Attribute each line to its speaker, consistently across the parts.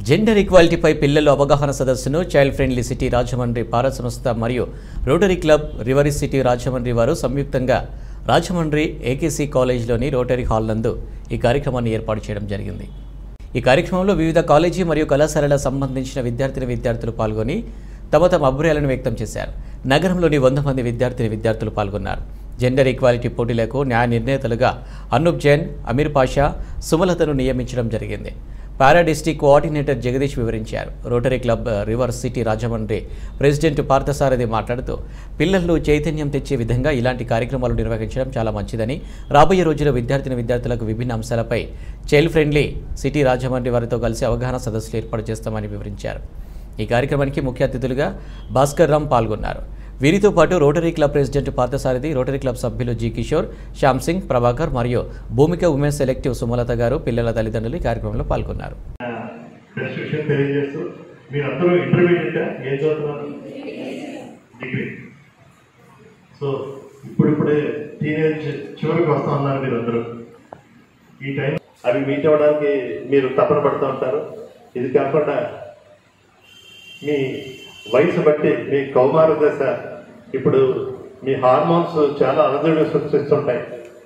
Speaker 1: Gender ఈక్వాలిటీపై పిల్లల అవగాహన సదస్సును చైల్డ్ ఫ్రెండ్లీ సిటీ రాజమండ్రి భారత సంస్థ మరియు rotary club river city Rajahmundry వారు సంయుక్తంగా రాజమండ్రి ఏకేసీ కాలేజీలోని రోటరీ హాల్ నందు ఈ కార్యక్రమాన్ని ఏర్పాటు చేయడం జరిగింది. ఈ కార్యక్రమంలో వివిధ కాలేజీ మరియు కళాశాలలకు సంబంధించిన విద్యార్థులు పాల్గొని తమ అభిప్రాయాలను వ్యక్తం చేశారు. నగరంలోని 100 మంది విద్యార్థులు పాల్గొన్నారు. జెండర్ ఈక్వాలిటీ పోటీలకు న్యాయ నిర్ణేతలుగా అనూప్ జైన్, అమీర్ పాషా, సుమలతను నియమించడం జరిగింది. పారా డిస్ట్రిక్ట్ కోఆర్డినేటర్ జగదీష్ వివరించారు. Rotary club river city Rajahmundry president Parthasarathi మాట్లాడుతూ పిల్లల్లో చైతన్యం తెచ్చే విధంగా ఇలాంటి కార్యక్రమాలు నిర్వహించడం చాలా మంచిదని, రాబోయే రోజుల్లో విద్యార్థులకు విభిన్న అంశాలపై చైల్డ్ ఫ్రెండ్లీ సిటీ రాజమండ్రి వారితో కలిసి అవగాహన సదస్సులు ఏర్పాటు చేస్తామని వివరించారు. ఈ కార్యక్రమానికి ముఖ్య అతిథులుగా భాస్కర్ రామ్ పాల్గొన్నారు. వీరితో పాటు rotary club president Parthasarathi, rotary club సభ్యులు జి కిషోర్, శ్యామ్ సింగ్, ప్రభాకర్ మరియు భూమిక ఉమెన్స్ సెలెక్టివ్ సుమలత గారు, పిల్లల తల్లిదండ్రులు ఈ కార్యక్రమంలో పాల్గొన్నారు.
Speaker 2: అవి మీట్ అవ్వడానికి మీరు తపన పడుతూ ఉంటారు. ఇది కాకుండా మీ వయసు బట్టి మీ కౌమార దశ, ఇప్పుడు మీ హార్మోన్స్ చాలా అలజడి సృష్టిస్తుంటాయి.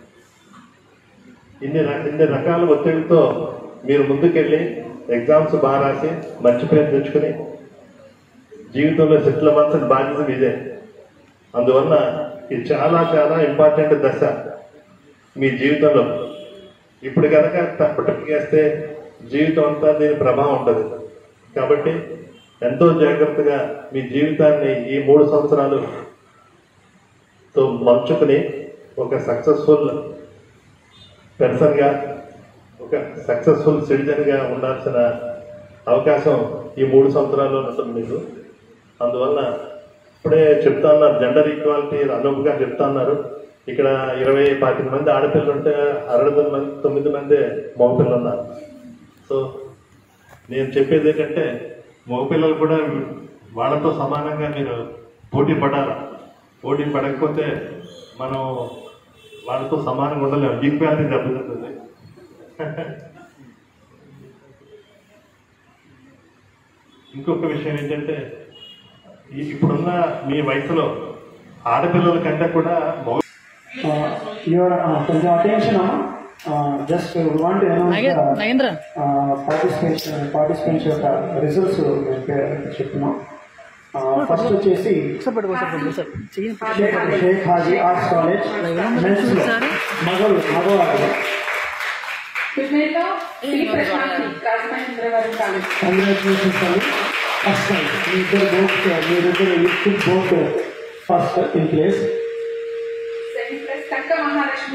Speaker 2: ఇన్ని రకాల ఒత్తిడితో మీరు ముందుకెళ్ళి ఎగ్జామ్స్ బాగా రాసి మంచి పేరు తెచ్చుకుని జీవితంలో సెటిల్ అవ్వాల్సిన బాధ్యత మీదే. అందువల్ల ఇది చాలా చాలా ఇంపార్టెంట్ దశ మీ జీవితంలో. ఇప్పుడు కనుక తప్పటేస్తే జీవితం అంతా దీని ప్రభావం ఉంటుంది. కాబట్టి ఎంతో జాగ్రత్తగా మీ జీవితాన్ని ఈ 3 సంవత్సరాలతో మలుచుకుని ఒక సక్సెస్ఫుల్ పర్సన్గా, ఒక సక్సెస్ఫుల్ సిటిజన్గా ఉండాల్సిన అవకాశం ఈ 3 సంవత్సరాల్లో ఉంటుంది మీకు. అందువల్ల ఇప్పుడే చెప్తా ఉన్నారు, జెండర్ ఈక్వాలిటీ అనూపుగా చెప్తా ఉన్నారు. ఇక్కడ 20-25 మంది ఆడపిల్లలు ఉంటే 9 మంది మగపిల్లలు ఉన్నారు. సో నేను చెప్పేది ఏంటంటే మగపిల్లలు కూడా వాళ్ళతో సమానంగా మీరు పోటీ పడాలి. పోటీ పడకపోతే మనం వాళ్ళతో సమానంగా ఉండలేము. ఈక్వాలిటీ దెబ్బతింటుంది. ఇంకొక విషయం ఏంటంటే ఇప్పుడున్న మీ వయసులో ఆడపిల్లల కంటే కూడా
Speaker 3: కొంచెం అటెన్షన్ జస్ట్ వాంట్ పార్టిసిపెంట్స్ యొక్క రిజల్ట్స్ చెప్తున్నాం. ఫస్ట్ వచ్చేసి షేక్ హాజీ ఆర్ట్స్ కాలేజ్ మగవాళ్ళు. కంగ్రాచులేషన్స్ అండి. ఫస్ట్ మీరిద్దరు both first in place. Kanaka Mahalakshmi.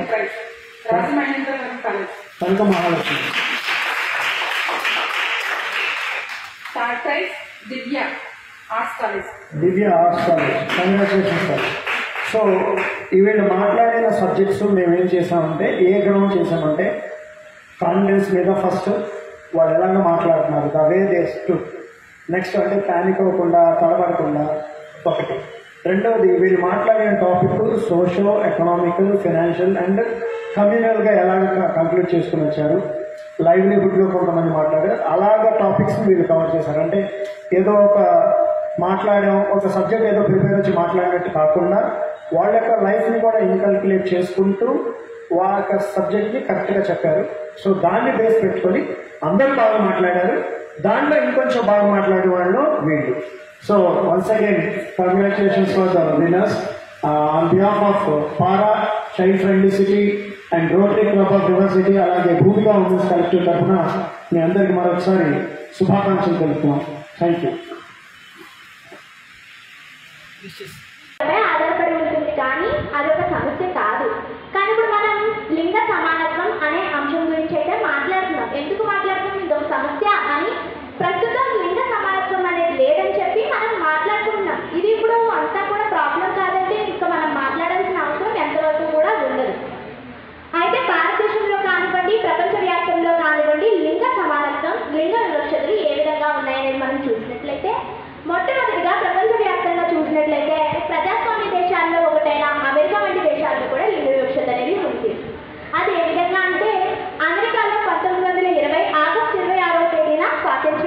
Speaker 3: Divya arts college. Congratulations sir. So వీళ్ళు మాట్లాడిన సబ్జెక్ట్స్ మేమేం చేసామంటే, ఏ గ్రౌండ్ చేసామంటే కాన్ఫిడెన్స్ మీద ఫస్ట్ వాళ్ళు ఎలాగ మాట్లాడుతున్నారు, the way they stood. Next అంటే ప్యానిక్ అవ్వకుండా, తడబడకుండా ఒకటి. రెండవది వీళ్ళు మాట్లాడిన topic socio economical, financial and కమ్యూనల్గా ఎలాగ కంక్లూడ్ చేసుకుని వచ్చారు. లైవ్లీహుడ్లో కొంతమంది మాట్లాడారు. అలాగ టాపిక్స్ వీళ్ళు కవర్ చేశారు. అంటే ఏదో ఒక మాట్లాడాం, ఒక సబ్జెక్ట్ ఏదో ప్రిపేర్ వచ్చి మాట్లాడినట్టు కాకుండా వాళ్ళ యొక్క లైఫ్ని కూడా ఇన్కల్కులేట్ చేసుకుంటూ వాళ్ళ యొక్క సబ్జెక్ట్ని కరెక్ట్గా చెప్పారు. సో దాన్ని బేస్ పెట్టుకొని అందరూ బాగా మాట్లాడారు. దాంట్లో ఇంకొంచెం బాగా మాట్లాడే వాళ్ళు వీళ్ళు. So once again congratulations for the winners. On behalf of పారా child friendly city and rotary club of river city, అలాగే భూమిక ఉమెన్స్ కలెక్టివ్ తరఫున మీ అందరికీ మరొకసారి శుభాకాంక్షలు తెలుపుతున్నాం. Thank you.
Speaker 4: ఆధారపడి ఉంటుంది, కానీ అదొక సమస్య కాదు. కానీ ఇప్పుడు మనం లింగ సమానత్వం అనే అంశం గురించి అయితే మాట్లాడుతున్నాం. ఎందుకు మాట్లాడుతున్నాం? ఇదొక సమస్య అని. ప్రస్తుతం లింగ సమానత్వం అనేది లేదని చెప్పి మనం మాట్లాడుకుంటున్నాం. ఇది ఇప్పుడు అంతా కూడా ప్రాబ్లం కాదంటే ఇంకా మనం మాట్లాడాల్సిన అవసరం ఎంతవరకు కూడా ఉండదు. అయితే భారతదేశంలో కానివ్వండి, ప్రపంచవ్యాప్తంలో కానివ్వండి, లింగ సమానత్వం, లింగ వివక్షతలు ఏ విధంగా ఉన్నాయనేది మనం చూసినట్లయితే, మొట్టమొదటిగా ప్రపంచవ్యాప్తంగా చూసినట్లయితే ప్రజాస్వామ్య దేశాల్లో ఒకటైన అమెరికా వంటి దేశాల్లో కూడా లింగ వివక్షత అనేది ఉంది. అది ఏ విధంగా అంటే, అమెరికాలో 1920 ఆగస్టు 26వ తేదీన స్వాతంత్ర్యం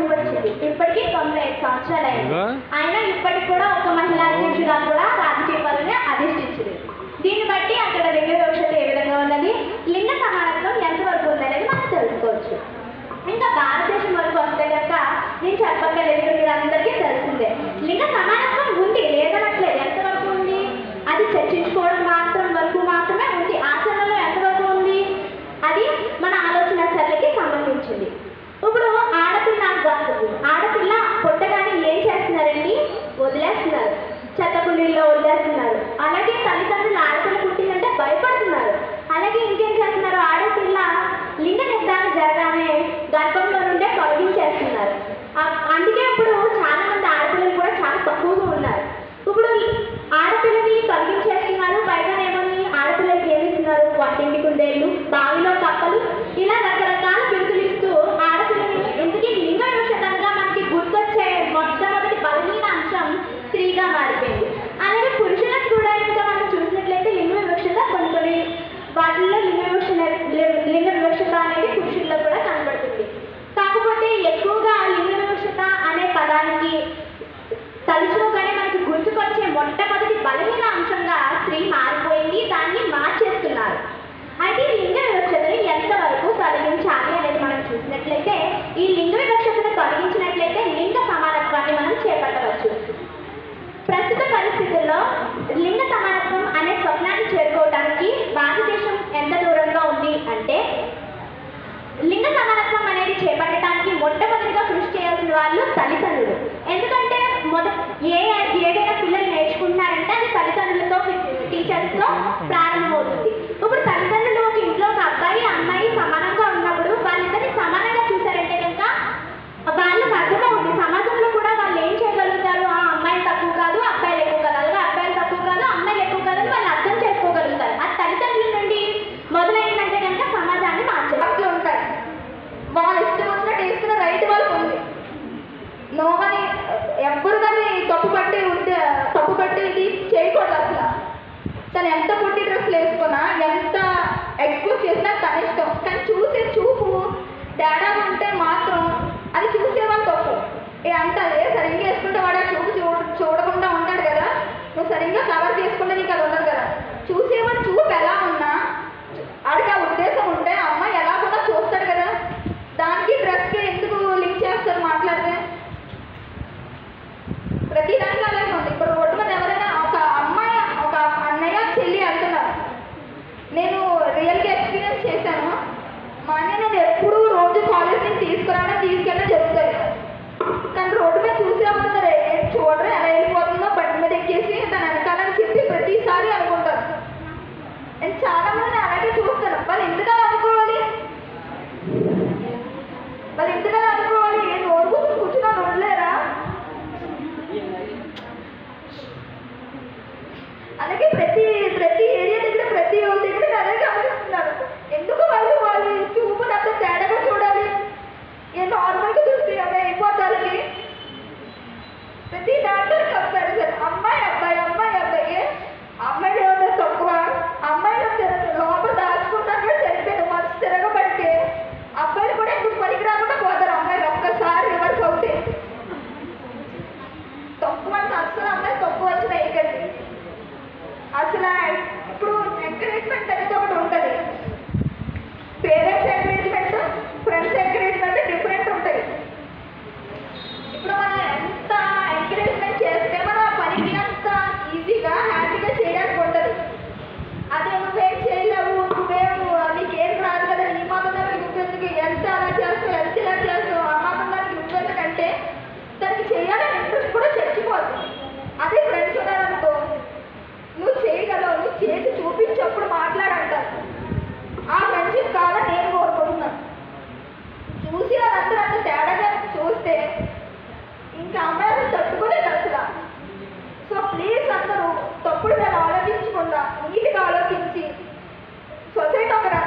Speaker 4: సంవత్సరాలైంది. అయినా ఇప్పటికి కూడా ఒక మహిళా అధ్యక్షురాలు కూడా రాజకీయ పదవిని అధిష్ఠించింది. దీన్ని బట్టి అక్కడ లింగ వివక్షత ఏ విధంగా ఉన్నది, లింగ సమానత్వం ఎంతవరకు ఉందనేది మనం తెలుసుకోవచ్చు. ఇంకా భారతదేశం వరకు వస్తే కనుక నేను చెప్పగలేదు, మీరు అందరికీ తెలిసిందే లింగ సమానత్వం ఉంది, లేదనట్లేదు. ఎంతవరకు ఉంది? అది చర్చించుకోవడం మాత్రమే ఉంది. ఆచరణలో ఎంతవరకు ఉంది? అది మన ఆలోచన సరళికి సంబంధించింది. ఇప్పుడు ఆడపిల్ల పుట్టగానే ఏం చేస్తున్నారండి? వదిలేస్తున్నారు, చెత్త కుండీల్లో వదిలేస్తున్నారు. అలాగే తల్లిదండ్రులు ఆడపిల్ల పుట్టిందంటే భయపడుతున్నారు. అలాగే ఇంకేం చేస్తున్నారు? ఆడపిల్ల లింగ నిర్ధారణ జరగానే గర్భంలో నుండే తొలగించేస్తున్నారు. అందుకే ఇప్పుడు చాలా మంది ఆడపిల్లలు కూడా చాలా తక్కువగా ఉన్నారు. ఇప్పుడు ఆడపిల్లని తొలగించేస్తున్నారు. పైగానేమని ఆడపిల్లలకి ఏమిస్తున్నారు? వంటింటి కుందేళ్ళు, బావిలో కప్పలు, ఇలా రకరకాల పిలుపులు ఇస్తూ ఆడపిల్లని ఎందుకు లింగ వివక్షతగా మనకి గుర్తొచ్చే మొట్టమొదటి బలహీన అంశం స్త్రీగా మారిపోయింది. అలాగే పురుషులకు కూడా ఇంకా మనం చూసినట్లయితే లింగ వివక్షత కొన్ని వాటిల్లో లింగ వివక్షత అనేది పురుషుల్లో కూడా కనబడుతుంది. కాకపోతే ఎక్కువగా లింగ వివక్షత అనే పదానికి తలుచుకోగానే మనకి గుర్తుకొచ్చే మొట్టమొదటి బలహీన అంశంగా స్త్రీ మారిపోయింది. దాన్ని మార్చేస్తున్నారు. అయితే లింగ వివక్షతని ఎంతవరకు తొలగించాలి అనేది మనం చూసినట్లయితే ఈ లింగ వివక్షతను తొలగించినట్లయితే లింగ సమానత్వాన్ని మనం చేపట్టవచ్చు. ప్రస్తుత పరిస్థితుల్లో లింగ సమానత్వం అనే స్వప్నాన్ని చేరుకోవడానికి భారతదేశం ఎంత దూరంగా ఉంది అంటే, లింగ సమానత్వం అనేది చేపట్టడానికి మొట్టమొదటిగా కృషి చేయాల్సిన వాళ్ళు తల్లిదండ్రులు. ఎందుకంటే ఏదైనా పిల్లలు నేర్చుకుంటున్నారంటే అది తల్లిదండ్రులతో, టీచర్స్తో ప్రారంభమవుతుంది. ఇప్పుడు తల్లిదండ్రులు ఒక ఇంట్లో ఒక అబ్బాయి అమ్మాయి సమానంగా ఉన్నప్పుడు వాళ్ళిద్దరిని సమానంగా చూశారంటే కనుక వాళ్ళకి అర్థమవుతుంది సమాజంలో కూడా వాళ్ళు ఏం చేయగలుగుతారు. ఆ అమ్మాయి తక్కువ కాదు, అబ్బాయిలు ఎక్కువ కాదు, అలాగే అబ్బాయిలు తక్కువ కాదు, అమ్మాయిలు ఎక్కువ కాదు అని వాళ్ళు అర్థం చేసుకోగలుగుతారు. అది తల్లిదండ్రుల నుండి మొదలైందంటే కనుక సమాజాన్ని మార్చే ఉంటారు. వాళ్ళు ఇష్టం వచ్చినట్టు వేసుకున్న రైట్ వాళ్ళకు ఉంది. నోమని ఎవ్వరు దాన్ని తప్పుపట్టి ఇది చేయకూడదు. అసలు తను ఎంత పొట్టి డ్రెస్సులు వేసుకున్నా, ఎంత ఎక్స్పోజ్ చేసినా తన ఇష్టం. కానీ చూసే చూపు తేడా ఉంటే మాత్రం అది చూసేవాళ్ళు తప్పు. అంటారు సరిగ్గా వేసుకుంటే వాడు ఆ చూపు చూడకుండా ఉంటాడు కదా, నువ్వు సరిగ్గా కవర్ చేసుకుంటే నీకు అది ఉండదు కదా. చూసేవాడు చూపు ఎలా ఉన్నా ఆడికి ఆ ఉద్దేశం ఉంటే అమ్మాయి ఎలా కూడా చూస్తాడు కదా. దానికి డ్రెస్కి ఎందుకు లింక్ చేస్తారు మాట్లాడితే? ప్రతి దానికి అలాగే ఉంది. ఇప్పుడు రోడ్డు మీద ఎవరైనా ఒక అమ్మాయి ఒక అన్నయ్య చెల్లి అంటున్నారు. నేను రియల్గా ఎక్స్పీరియన్స్ చేశాను. మా అన్నయ్య నేను ఎప్పుడు రోజు కాలేజ్ నుంచి తీసుకెళ్ళడం జరుగుతుంది. కానీ రోడ్డు మీద చూసేవాళ్ళు చూడరు ఎలా వెళ్ళిపోతుందో బండి మీద ఎక్కేసి తన వెనకాలని చెప్పి ప్రతిసారి అనుకుంటారు. నేను చాలా మంది అలాగే చూస్తాను. వాళ్ళు ఎందుకలా అనుకోవాలి? నోరు కూర్చున్నా ఉండలేరా? అలాగే ప్రతి ఏరియా దగ్గర ప్రతి ఒక్క దగ్గర అలాగే గమనిస్తున్నారు. ఎందుకు వాళ్ళు చూపుని అంత తేడాగా చూడాలి? నార్మల్గా చూస్తే అవి అయిపోతానికి ప్రతి దాంట్లో కంపారిజన్. అమ్మాయి అబ్బాయి అమ్మాయి ఏమన్నా తక్కువ? అమ్మాయిలు లోపల దాచుకుంటారు కూడా సరిపోయింది. మనసు తిరగబడితే అబ్బాయిలు కూడా ఎందుకు పనికి రాకుండా పోతారు. అమ్మాయిలు ఒక్కసారి రివర్స్ అవుతే తక్కువ అంటే అసలు అమ్మాయి తక్కువ వచ్చిన వేయకండి. అసలు ఇప్పుడు ఎంకరేజ్మెంట్ అనేది ఒకటి ఉంటుంది. Parents encouragement, friends encouragement different ఉంటాయి. ఇప్పుడు మనం ఎంత ఎంకరేజ్మెంట్ చేస్తే మన పనికి అంత ఈజీగా హ్యాపీగా చేయడానికి ఉంటుంది. అదే నువ్వేం చేయలేవు, నీకేం రాదు కదా, నీ మాత్రం నువ్వెందుకు, ఎంత అలా చేస్తావు, ఎంత ఇలా చేస్తావు, ఆ మాత్రం దానికి నువ్వెందుకంటే దానికి చేయాలని ఇంట్రెస్ట్ కూడా చచ్చిపోతుంది. అదే ఫ్రెండ్స్ ఉన్నారనుకో, నువ్వు చేయగలవు, నువ్వు చేసి చూపించప్పుడు మాట్లాడంటారు. ఆ ఫ్రెండ్షిప్ కావాలని నేను కోరుకుంటున్నాను. చూసి వాళ్ళందరూ అంత తేడాగా చూస్తే ఇంకా అమ్మాయిలు తట్టుకోలేదు అసలు. సో ప్లీజ్ అందరూ తప్పుడు దాన్ని ఆలోచించకుండా నీట్గా ఆలోచించి సొసైటీ ఒక